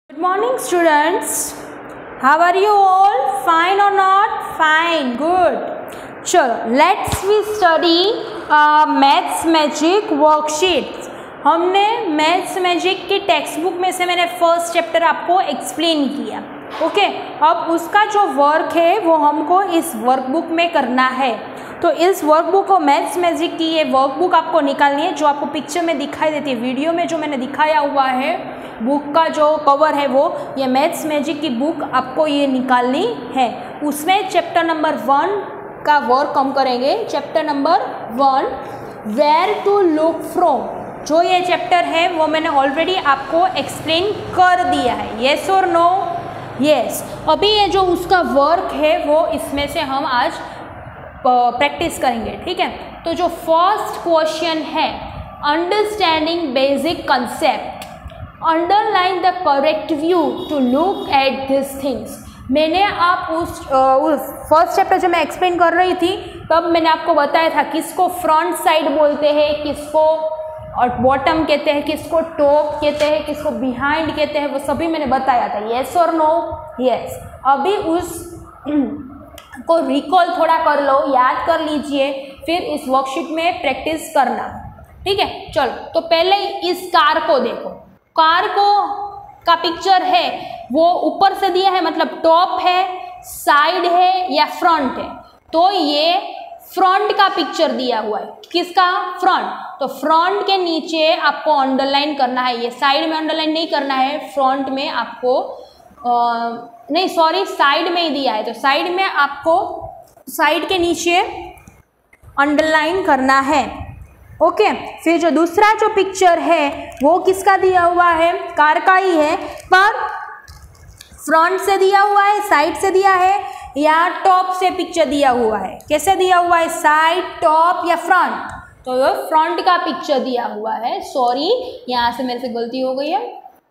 Good morning, students. How are you all? Fine or not? Fine. Good. चलो, let's we study maths magic worksheets. हमने maths magic की text book में से मैंने first chapter आपको explain किया. Okay, अब उसका जो वर्क है वो हमको इस वर्कबुक में करना है. तो इस वर्कबुक को मैथ्स मैजिक की ये वर्कबुक आपको निकालनी है, जो आपको पिक्चर में दिखाई देती है. वीडियो में जो मैंने दिखाया हुआ है बुक का जो कवर है वो ये मैथ्स मैजिक की बुक आपको ये निकालनी है. उसमें चैप्टर नंबर 1 का वर्क हम करेंगे. Chapter number 1 where to look from. जो ये चैप्टर है वो मैंने ऑलरेडी आपको एक्सप्लेन कर दिया है. येस और नो? यस. अभी ये जो उसका वर्क है वो इसमें से हम आज प्रैक्टिस करेंगे. ठीक है, तो जो फर्स्ट क्वेश्चन है understanding basic concept, underline the correct view to look at this things. मैंने आप उस फर्स्ट चैप्टर जो मैं एक्सप्लेन कर रही थी तब मैंने आपको बताया था किसको फ्रंट साइड बोलते हैं, किसको और बॉटम कहते हैं, किसको टॉप कहते हैं, किसको बिहाइंड कहते हैं, वो सभी मैंने बताया था. येस और नो? यस. अभी उस को रिकॉल थोड़ा कर लो, याद कर लीजिए, फिर इस वर्कशीट में प्रैक्टिस करना. ठीक है, चलो. तो पहले इस कार को देखो. कार को का पिक्चर है वो ऊपर से दिया है, मतलब टॉप है, साइड है या फ्रंट है. तो ये फ्रंट का पिक्चर दिया हुआ है. किसका? फ्रंट. तो फ्रंट के नीचे आपको अंडरलाइन करना है. ये साइड में अंडरलाइन नहीं करना है, फ्रंट में आपको नहीं सॉरी साइड में ही दिया है, तो साइड में आपको साइड के नीचे अंडरलाइन करना है. ओके. फिर जो दूसरा जो पिक्चर है वो किसका दिया हुआ है? कार का ही है, पर फ्रंट से दिया हुआ है, साइड से दिया है या टॉप से पिक्चर दिया हुआ है. कैसे दिया हुआ है? साइड, टॉप या फ्रंट? तो ये फ्रंट का पिक्चर दिया हुआ है. सॉरी, यहाँ से मेरे से गलती हो गई है.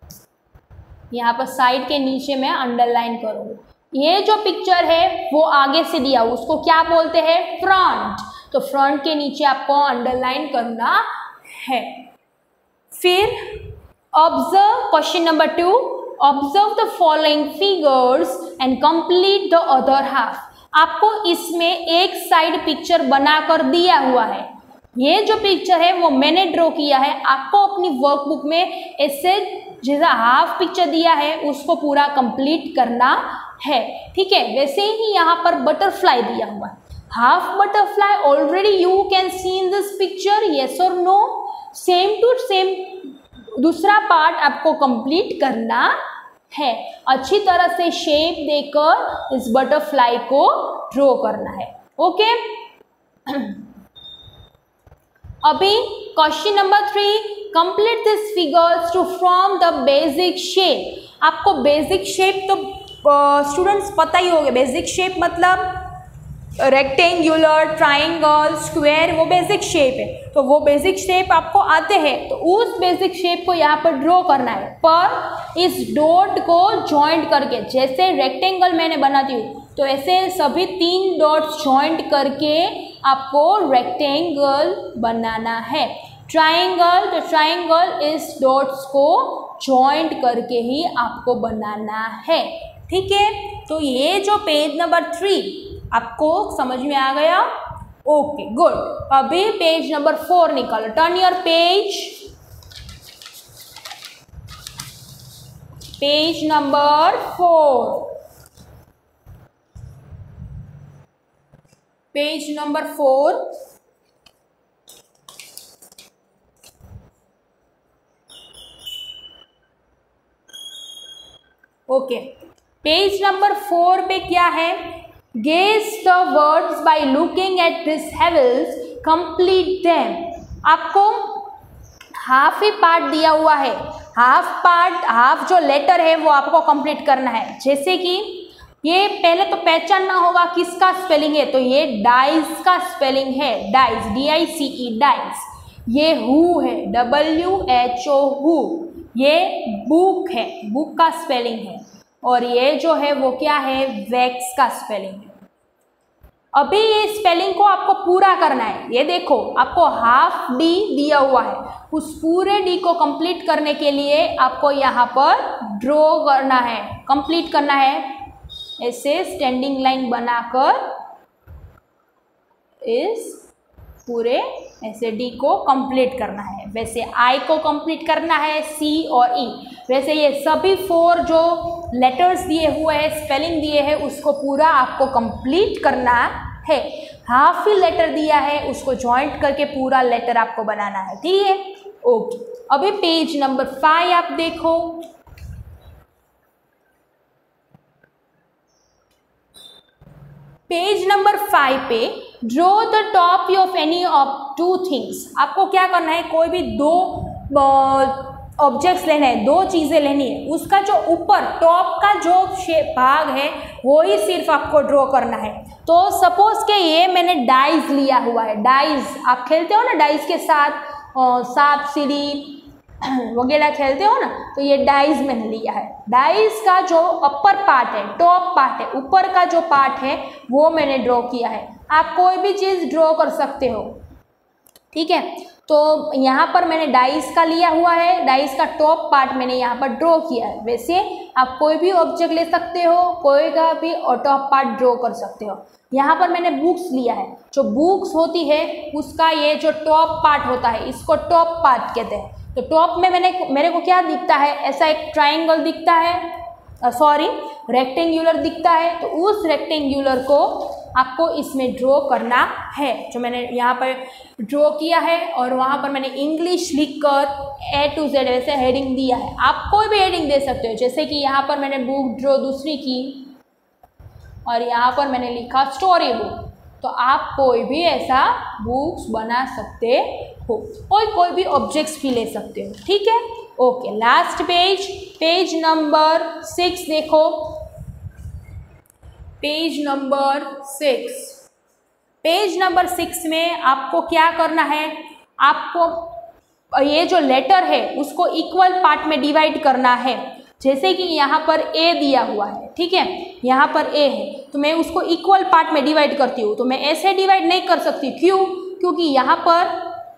यहाँ पर साइड के नीचे मैं अंडरलाइन करूँगी. ये जो पिक्चर है वो आगे से दिया हुआ, उसको क्या बोलते हैं? फ्रंट. तो फ्रंट के नीचे आपको अंडरलाइन करना है. फिर observe question number 2. Observe the following figures and complete the other half. आपको इसमें एक साइड पिक्चर बनाकर दिया हुआ है. ये जो पिक्चर है वो मैंने ड्रॉ किया है. आपको अपनी वर्कबुक में ऐसे जैसा हाफ पिक्चर दिया है उसको पूरा कंप्लीट करना है. ठीक है, वैसे ही यहाँ पर बटरफ्लाई दिया हुआ है. Half butterfly already you can see in this picture. Yes और नो? सेम टू सेम दूसरा पार्ट आपको कंप्लीट करना है. अच्छी तरह से शेप देकर इस बटरफ्लाई को ड्रॉ करना है. ओके. अभी question number 3. Complete this figures to form the basic shape. आपको बेसिक शेप तो स्टूडेंट्स पता ही होंगे. बेसिक शेप मतलब रेक्टेंगुलर, ट्राइंगल, स्क्वायर, वो बेसिक शेप है. तो वो बेसिक शेप आपको आते हैं, तो उस बेसिक शेप को यहाँ पर ड्रॉ करना है. पर इस डॉट को जॉइंट करके, जैसे रेक्टेंगल मैंने बनाती हूँ तो ऐसे सभी 3 डॉट्स जॉइंट करके आपको रेक्टेंगल बनाना है. ट्राइंगल, तो ट्राइंगल इस डॉट्स को जॉइंट करके ही आपको बनाना है. ठीक है, तो ये जो पेज नंबर 3 आपको समझ में आ गया? Okay, good. अभी पेज नंबर 4 निकालो. Turn your page. Page number 4. Page number 4. Okay, page number 4 पे क्या है? Guess the words by looking at this हेवल्स, कंप्लीट देम. आपको हाफ ही पार्ट दिया हुआ है. हाफ पार्ट, हाफ जो लेटर है वो आपको कंप्लीट करना है. जैसे कि ये पहले तो पहचानना होगा किसका स्पेलिंग है. तो ये डाइस का स्पेलिंग है. Dice, DICE, dice. ये हु है, WHO, हु. ये बुक है, बुक का स्पेलिंग है. और ये जो है वो क्या है? वैक्स का स्पेलिंग है. अभी ये स्पेलिंग को आपको पूरा करना है। ये देखो आपको हाफ डी दिया हुआ है, उस पूरे डी को कंप्लीट करने के लिए आपको यहाँ पर ड्रॉ करना है, कंप्लीट करना है। ऐसे स्टैंडिंग लाइन बनाकर इस पूरे ऐसे डी को कंप्लीट करना है। वैसे आई को कंप्लीट करना है, सी और ई। वैसे ये सभी 4 जो लेटर्स दिए हुए हैं, स्पेलिंग दिए हैं, उसको पूरा आपको कंप्लीट करना है। हाफ ही लेटर दिया है, उसको जॉइंट करके पूरा लेटर आपको बनाना है। ठीक है, ओके। अभी पेज नंबर 5 आप देखो। पेज नंबर 5 पे draw the top of any of 2 things. आपको क्या करना है, कोई भी 2 ऑब्जेक्ट्स लेना है, 2 चीज़ें लेनी है, उसका जो ऊपर टॉप का जो भाग है वो ही सिर्फ आपको ड्रॉ करना है। तो सपोज के ये मैंने डाइस लिया हुआ है। डाइस आप खेलते हो ना, डाइस के साथ सांप सीढ़ी वगैरह खेलते हो ना, तो ये डाइस मैंने लिया है। डाइस का जो अपर पार्ट है, टॉप पार्ट है, ऊपर का जो पार्ट है वो मैंने ड्रॉ किया है। आप कोई भी चीज़ ड्रॉ कर सकते हो, ठीक है। तो यहाँ पर मैंने डाइस का लिया हुआ है, डाइस का टॉप पार्ट मैंने यहाँ पर ड्रॉ किया है। वैसे आप कोई भी ऑब्जेक्ट ले सकते हो, कोई का भी टॉप पार्ट ड्रॉ कर सकते हो। यहाँ पर मैंने बुक्स लिया है। जो बुक्स होती है उसका ये जो टॉप पार्ट होता है, इसको टॉप पार्ट कहते हैं। तो टॉप में मेरे को क्या दिखता है, ऐसा एक ट्राइंगल दिखता है, रेक्टेंगुलर दिखता है। तो उस रेक्टेंगुलर को आपको इसमें ड्रॉ करना है, जो मैंने यहाँ पर ड्रॉ किया है। और वहाँ पर मैंने इंग्लिश लिखकर A to Z ऐसे हेडिंग दिया है। आप कोई भी हेडिंग दे सकते हो, जैसे कि यहाँ पर मैंने बुक ड्रॉ दूसरी की और यहाँ पर मैंने लिखा स्टोरी बुक। तो आप कोई भी ऐसा बुक्स बना सकते हो, कोई भी ऑब्जेक्ट्स भी ले सकते हो। ठीक है, ओके। लास्ट पेज नंबर 6 देखो। पेज नंबर 6 में आपको क्या करना है, आपको ये जो लेटर है उसको इक्वल पार्ट में डिवाइड करना है। जैसे कि यहाँ पर ए दिया हुआ है, ठीक है, यहाँ पर ए है, तो मैं उसको इक्वल पार्ट में डिवाइड करती हूँ। तो मैं ऐसे डिवाइड नहीं कर सकती, क्यों? क्योंकि यहाँ पर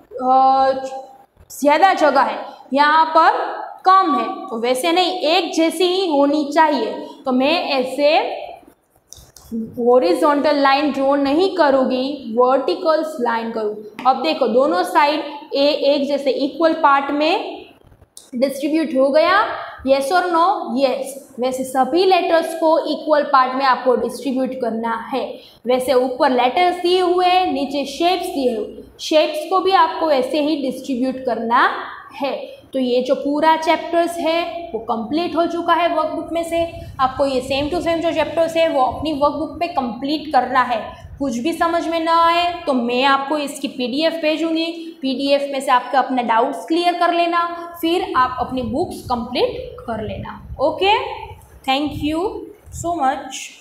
ज़्यादा जगह है, यहाँ पर कम है। तो वैसे नहीं, एक जैसी ही होनी चाहिए। तो मैं ऐसे हॉरिजॉन्टल लाइन ड्रॉ नहीं करूँगी, वर्टिकल लाइन करूँ। अब देखो दोनों साइड ए एक जैसे इक्वल पार्ट में डिस्ट्रीब्यूट हो गया, येस और नो? येस। वैसे सभी लेटर्स को इक्वल पार्ट में आपको डिस्ट्रीब्यूट करना है। वैसे ऊपर लेटर्स दिए हुए हैं, नीचे शेप्स दिए हुए, शेप्स को भी आपको ऐसे ही डिस्ट्रीब्यूट करना है। तो ये जो पूरा चैप्टर्स है वो कंप्लीट हो चुका है वर्कबुक में से। आपको ये सेम टू सेम जो चैप्टर्स है वो अपनी वर्कबुक पे कंप्लीट करना है। कुछ भी समझ में ना आए तो मैं आपको इसकी PDF भेजूँगी, PDF में से आपके अपने डाउट्स क्लियर कर लेना, फिर आप अपनी बुक्स कंप्लीट कर लेना। Okay, thank you so much.